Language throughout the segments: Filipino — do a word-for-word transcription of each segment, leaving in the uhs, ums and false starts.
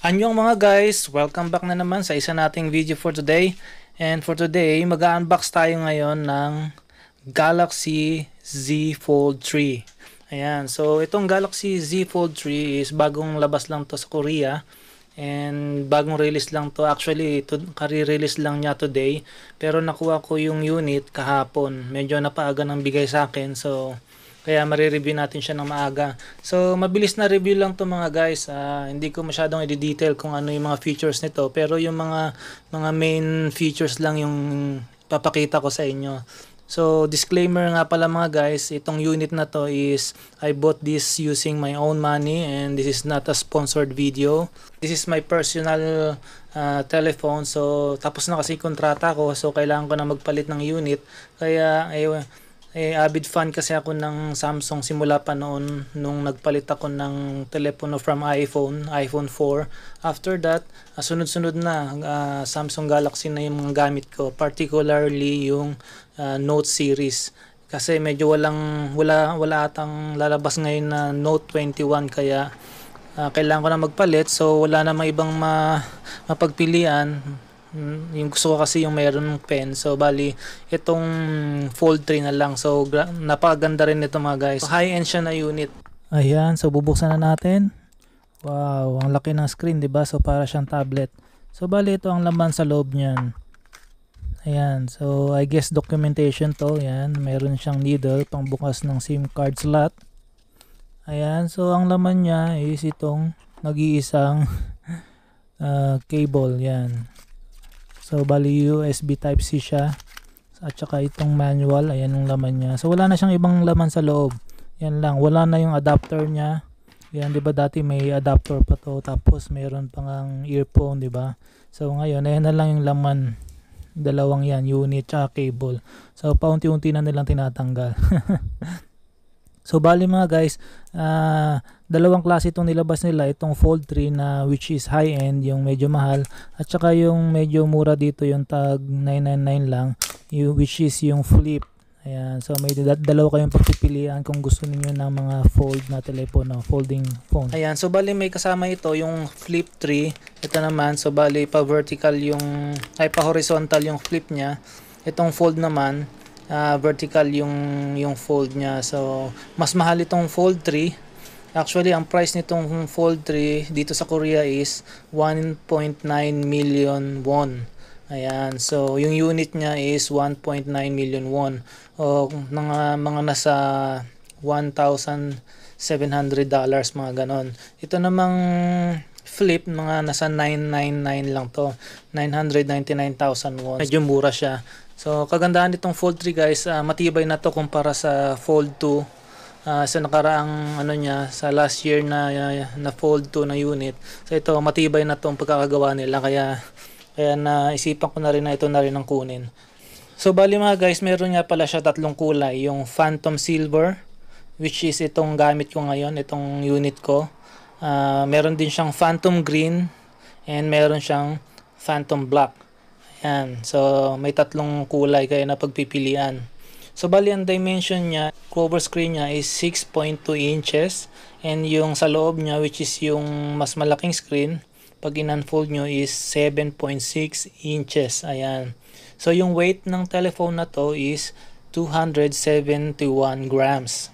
Anyong mga guys, welcome back na naman sa isa nating video for today. And for today, mag-unbox tayo ngayon ng Galaxy Z Fold three. Ayan, so itong Galaxy Z Fold three is bagong labas lang to sa Korea. And bagong release lang to. Actually, to, kari-release lang niya today. Pero nakuha ko yung unit kahapon. Medyo napaaga ng bigay sa akin. So, kaya marireview natin siya ng maaga. So, mabilis na review lang to mga guys. Uh, hindi ko masyadong i-detail kung ano yung mga features nito. Pero yung mga, mga main features lang yung papakita ko sa inyo. So, disclaimer nga pala mga guys, itong unit na to is I bought this using my own money and this is not a sponsored video. This is my personal uh, telephone. So, tapos na kasi kontrata ko. So, kailangan ko na magpalit ng unit. Kaya, eh, eh, avid fan kasi ako ng Samsung simula pa noon nung nagpalit ako ng telepono from iPhone, iPhone four. After that, uh, sunod-sunod na uh, Samsung Galaxy na yung mga gamit ko, particularly yung uh, Note series. Kasi medyo walang wala wala atang lalabas ngayon na Note twenty-one kaya uh, kailangan ko na magpalit. So wala namang ibang ma mapagpilian. Yung gusto ko kasi yung mayroon ng pen. So bali itong Fold three na lang. So napakaganda rin nito mga guys. So, high end siya na unit. Ayan, so bubuksan na natin. Wow, ang laki ng screen, 'di ba? So para siyang tablet. So bali ito ang laman sa loob niyan. Ayan, so I guess documentation to. Ayan, mayroon siyang needle pangbukas ng SIM card slot. Ayan, so ang laman niya is itong nag-iisang uh, cable. Yan. So bali U S B type C siya. At saka itong manual, ayan yung laman niya. So wala na siyang ibang laman sa loob. Yan lang, wala na yung adapter niya. Yan, 'di ba dati may adapter pa to, tapos mayroon pang ang earphone, 'di ba? So ngayon, ayan na lang yung laman. Dalawang yan, unit at cable. So paunti-unti na nilang tinatanggal. So bali mga guys, uh, dalawang klase itong nilabas nila, itong Fold three na which is high end, yung medyo mahal, at saka yung medyo mura dito, yung tag nine ninety-nine lang, yung, which is yung flip. Ayan, so may dalawa kayong pagpipilian kung gusto niyo ng mga fold na telepono, folding phone. Ayan, so bali may kasama ito yung Flip three. Ito naman, so bali pa vertical yung, ay pa horizontal yung flip niya. Itong fold naman, Uh, vertical yung yung fold niya. So mas mahal itong Fold three. Actually ang price nitong Fold three dito sa Korea is one point nine million won. Ayan, so yung unit niya is one point nine million won, o mga mga nasa one thousand seven hundred dollars, mga ganon. Ito namang Flip, mga nasa nine ninety-nine lang to, nine hundred ninety-nine thousand won. Medyo mura siya. So kagandahan nitong Fold three guys, uh, matibay na to kumpara sa Fold two. Uh, sa nakaraang ano niya, sa last year na uh, na Fold two na unit. So ito matibay na tong pagkakagawa nila, kaya kaya naisipan ko na rin na ito na rin ang kunin. So bali mga guys, meron nga pala siya tatlong kulay, yung Phantom Silver, which is itong gamit ko ngayon, itong unit ko. Uh, meron din siyang Phantom Green and meron siyang Phantom Black. Ayan, so may tatlong kulay kaya na pagpipilian. So bali ang dimension niya, cover screen niya is six point two inches, and yung sa loob niya, which is yung mas malaking screen, pag in-unfold nyo, is seven point six inches. Ayan. So yung weight ng telephone na to is two hundred seventy-one grams.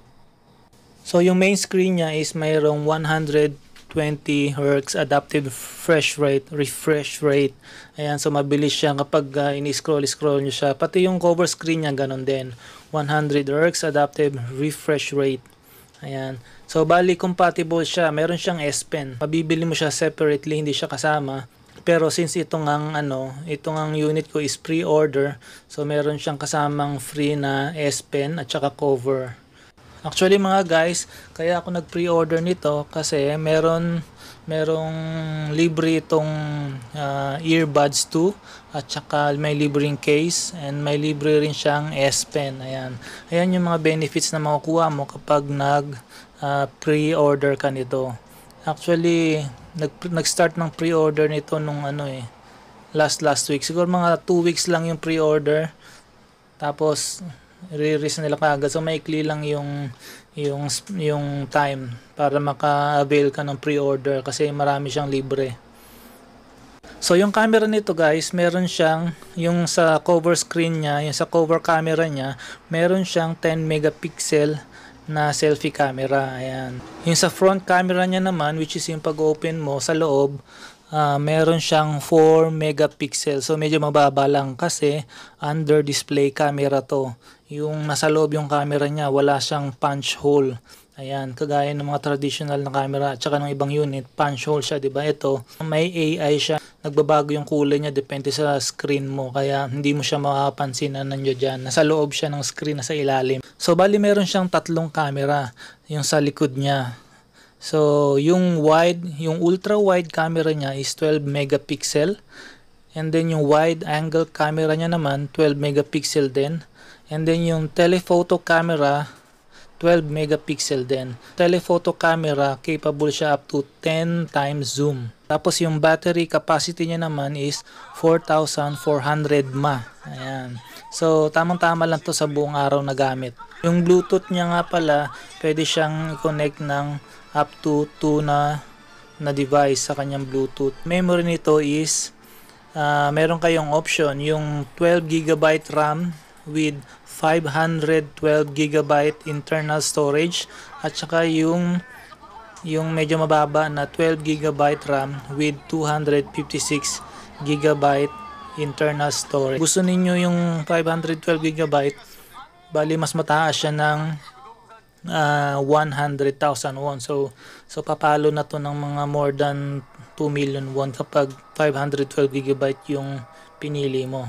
So yung main screen niya is mayroong one hundred twenty hertz adaptive refresh rate, refresh rate. Ayan, so mabilis siya kapag uh, ini-scroll scroll niyo siya. Pati yung cover screen niya ganun din, one hundred hertz adaptive refresh rate. Ayan. So bali compatible siya. Meron siyang S Pen. Mabibili mo siya separately, hindi siya kasama. Pero since itong ang ano, itong ang unit ko is pre-order, so meron siyang kasamang free na S Pen at saka cover. Actually mga guys, kaya ako nag-pre-order nito kasi meron merong libre itong uh, earbuds two, at saka may libreng case, and may libre rin siyang S Pen. Ayan. Ayan yung mga benefits na makukuha mo kapag nag uh, pre-order ka nito. Actually, nag nag-start ng pre-order nito nung ano eh, last last week. Siguro mga two weeks lang yung pre-order. Tapos i-release nila kaagad. So maikli lang yung yung yung time para maka-avail ka ng pre-order kasi marami siyang libre. So yung camera nito guys, meron siyang yung sa cover screen niya, yung sa cover camera niya, meron siyang ten megapixel na selfie camera. Ayan. Yung sa front camera niya naman, which is yung pag-open mo sa loob, uh, meron siyang four megapixel. So medyo mababa lang kasi under display camera to. Yung nasa loob yung camera niya, wala siyang punch hole. Ayan, kagaya ng mga traditional na camera at saka ng ibang unit, punch hole siya, 'di ba? Ito, may A I siya. Nagbabago yung kulay niya depende sa screen mo, kaya hindi mo siya makapansin na nandiyo diyan. Nasa loob siya ng screen, nasa ilalim. So bali meron siyang tatlong camera yung sa likod niya. So yung wide, yung ultra wide camera niya is twelve megapixel. And then yung wide angle camera niya naman twelve megapixel din. And then yung telephoto camera twelve megapixel din. Telephoto camera capable siya up to ten times zoom. Tapos yung battery capacity niya naman is four thousand four hundred mAh. Ayan. So tamang-tama lang to sa buong araw na gamit. Yung Bluetooth niya nga pala, pwede siyang i-connect ng up to two na na device sa kanyang Bluetooth. Memory nito is uh, meron kayong option yung twelve gigabyte RAM with five hundred twelve gigabyte internal storage at saka yung yung medyo mababa na twelve gigabyte RAM with two hundred fifty-six gigabyte internal storage. Gusto ninyo yung five hundred twelve gigabyte, bali mas mataas siya ng uh, one hundred thousand won. So so papalo na to ng mga more than two million won kapag five hundred twelve gigabyte yung pinili mo.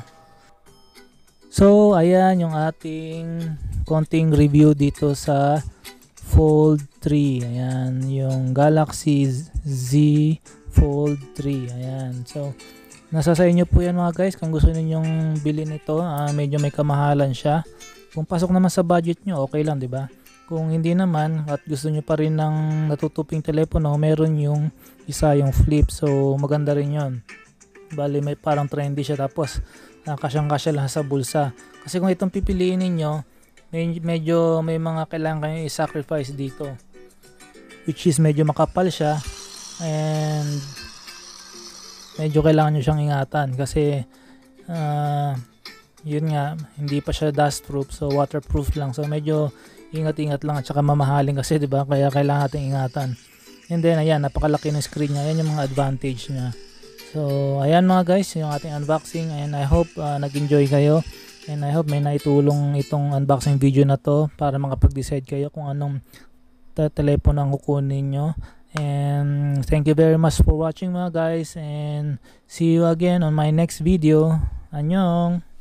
So, ayan yung ating konting review dito sa Fold three. Ayan, yung Galaxy Z Fold three. Ayan. So, nasa sa inyo po yan mga guys. Kung gusto ninyong bilhin ito, uh, medyo may kamahalan siya. Kung pasok naman sa budget nyo, okay lang, di ba? Kung hindi naman at gusto nyo pa rin ng natutuping telepono, meron yung isa, yung flip. So, maganda rin yun. Bali, may parang trendy siya. Tapos, na kasyang-kasya lang sa bulsa. Kasi kung itong pipiliin ninyo, may, medyo may mga kailangan kayo i-sacrifice dito. Which is medyo makapal siya and medyo kailangan nyo siyang ingatan kasi uh, yun nga, hindi pa siya dust proof, so waterproof lang. So medyo ingat-ingat lang at saka mamahalin kasi, di ba? Kaya kailangan natin ingatan. And then ayan, napakalaki ng screen niya. Ayan yung mga advantage niya. So, ayan mga guys, yung ating unboxing, and I hope uh, nag-enjoy kayo, and I hope may naitulong itong unboxing video na to para makapag-decide kayo kung anong telepono ang kukunin nyo. And thank you very much for watching mga guys, and see you again on my next video. Annyeong!